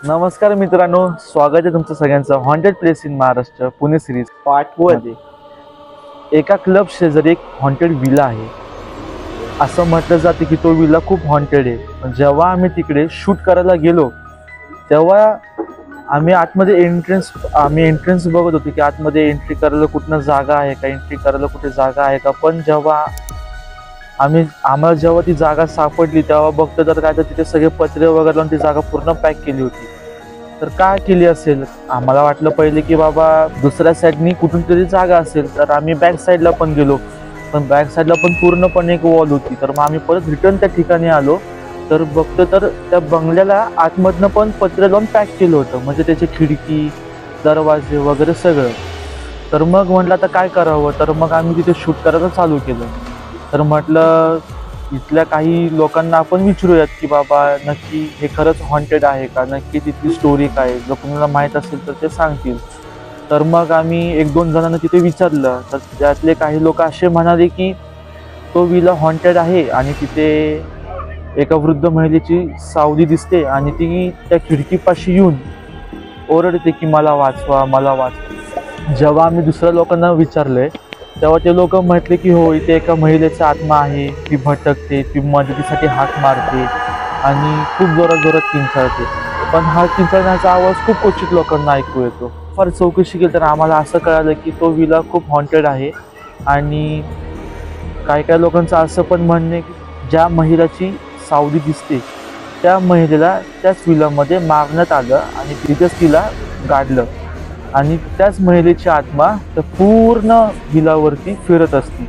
नमस्कार मित्रांनो, स्वागत आहे तुमचं सगळ्यांचं haunted place in Maharashtra Pune series part 1 मध्ये। एका क्लब शेजारी एक हॉन्टेड विला आहे। असं म्हटलं जाते की तो विला खूप हॉन्टेड आहे। जेव्हा आम्ही तिकडे शूट करायला गेलो तेव्हा आम्ही आतमध्ये एंट्रन्स बघत होतो की आतमध्ये एंट्री करायला कुठनं जागा आहे का, एंट्री करायला कुठे जागा आहे का। पण जेव्हा आम्हाला जेव्हा ती जागा सापडली तेव्हा बघतो तर काय तर तिथे सगळे पत्रे वगैरे लावून ती जागा पूर्ण पॅक केली होती। तर काय केली असेल, आम्हाला वाटलं पहिले की बाबा दुसऱ्या साईडनी कुठून तरी जागा असेल। तर आम्ही बॅक साईडला पण गेलो, पण बॅक साईडला पण पूर्णपणे एक वॉल होती। तर मग आम्ही परत रिटर्न त्या ठिकाणी आलो तर बघतो तर त्या बंगल्याला आतमधनं पण पत्रे लावून पॅक केलं होतं, म्हणजे त्याची खिडकी दरवाजे वगैरे सगळं। तर मग म्हटलं आता काय करावं, तर मग आम्ही तिथे शूट करायला चालू केलं। तर म्हटलं इथल्या काही लोकांना आपण विचारूयात की बाबा नक्की हे खरंच हॉन्टेड आहे का, नक्की तिथली स्टोरी काय, जर कोणाला माहीत असेल तर ते सांगतील। तर मग आम्ही 1-2 जणांना तिथे विचारलं तर त्यातले काही लोक असे म्हणाले की तो विला हॉन्टेड आहे आणि तिथे एका वृद्ध महिलेची सावली दिसते आणि ती त्या खिडकीपाशी येऊन ओरडते की मला वाचवा, मला वाचवा। जेव्हा आम्ही दुसऱ्या लोकांना विचारले तेव्हा ते लोक म्हटले की हो, इथे एका महिलेचा आत्मा आहे, ती भटकते, ती मदतीसाठी हाक मारते आणि खूप जोरात किंचाळते। पण हा किंचाळण्याचा आवाज खूप क्वचित लोकांना ऐकू येतो। फार चौकशी केली तर आम्हाला असं कळालं की तो विला खूप हॉन्टेड आहे। आणि काही लोकांचं असं पण म्हणणं की ज्या महिलेची सावली दिसते त्या महिलेला त्याच विलामध्ये मारण्यात आलं आणि तिथेच तिला गाडलं आणि त्याच महिलेची आत्मा त्या पूर्ण विलावरती फिरत असते।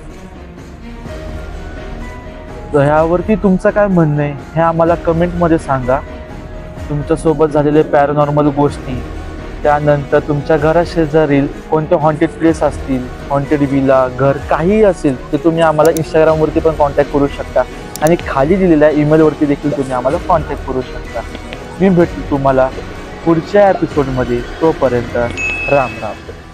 तर ह्यावरती तुमचं काय म्हणणं आहे हे आम्हाला कमेंटमध्ये सांगा। तुमच्यासोबत झालेले पॅरानॉर्मल गोष्टी, त्यानंतर तुमच्या घराशेजारील कोणते हॉन्टेड प्लेस असतील, हॉन्टेड विला, घर काही असेल ते तुम्ही आम्हाला इंस्टाग्रामवरती पण कॉन्टॅक्ट करू शकता आणि खाली दिलेल्या ईमेलवरती देखील तुम्ही आम्हाला कॉन्टॅक्ट करू शकता। मी भेटतो तुम्हाला पुढच्या एपिसोडमध्ये, तोपर्यंत राम राम।